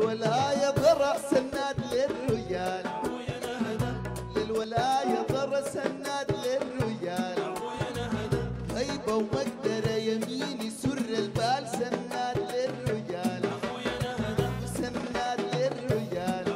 للولاية ضرع سناد للرجال، للولاية ضرع سناد للرجال، هيبة ومقدرة يميني سر البال سناد للرجال، سناد للرجال.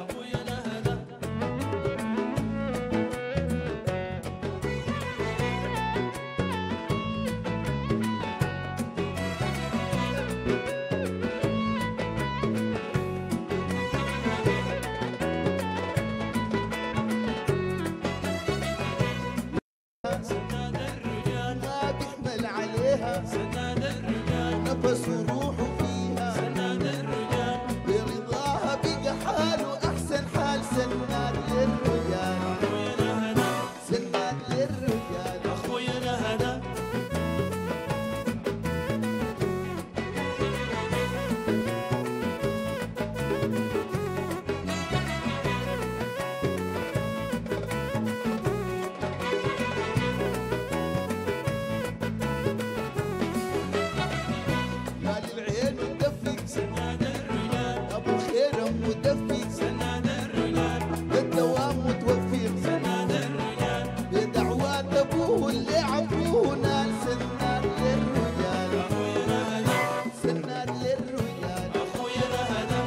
سناد الرجال نفس وروحه فيها سناد الرجال برضاها بقى حاله أحسن حال سناد للرجال، أخويا نهدى سناد للرجال. أخويا نهدى سناد الرجال أبو خير مدفي سناد الرجال بالدوام متوفيق سناد الرجال بدعوات أبوه اللي عبوه نال سناد للرجال، أخويا نهدى سناد للرجال. أخويا نهدى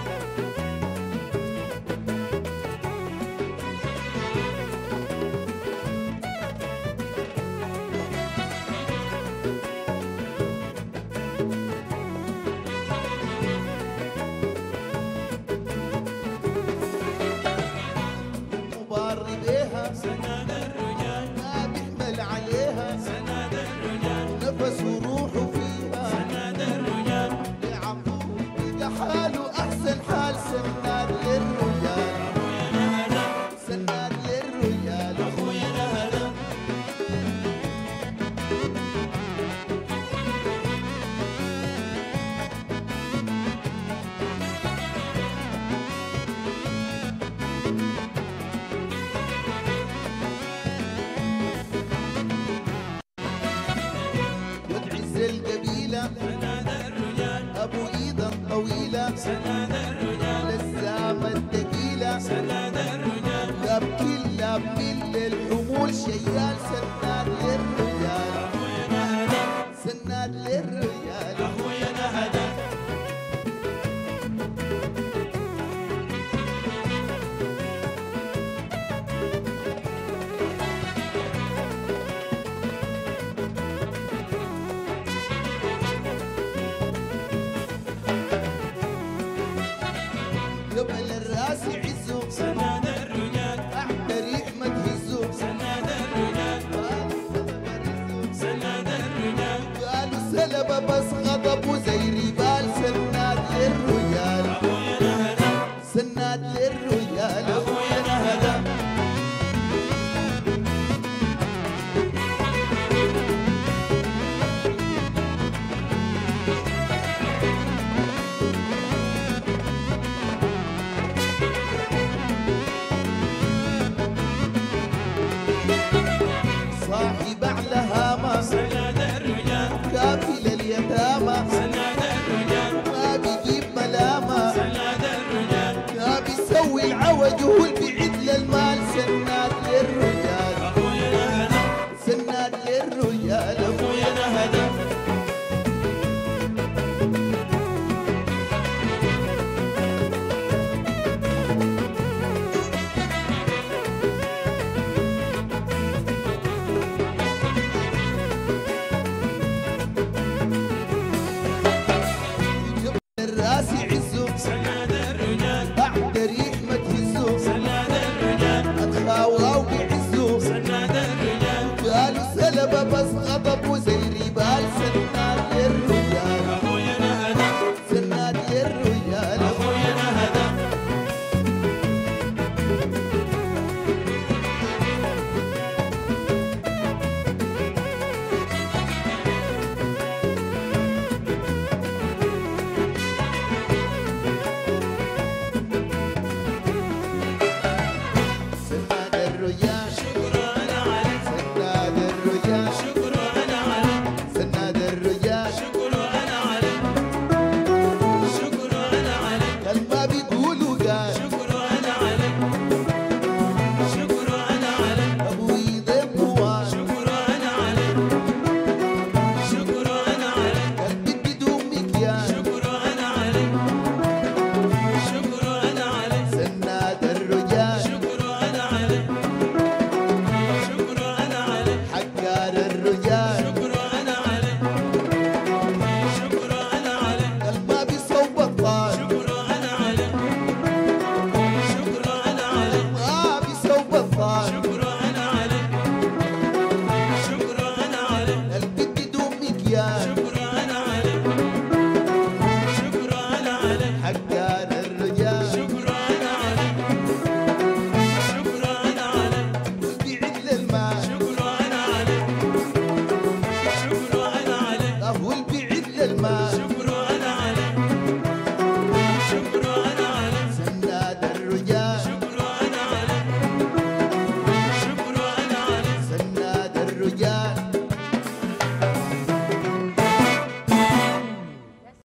مبار بيها سناد الرجال ما بيحمل عليها سناد الرجال نفس وروحه فيها سناد الرجال يعبوه بقى حاله أحسن حال سناد للرجال، أخويا نهدى سناد للرجال. أخويا نهدى وتعز القبيلة سناد الرجال أبو إيدا طويلة سناد الرجال للزامة الثقيلة سناد الرجال لابكين لابكين للحمول شيال سناد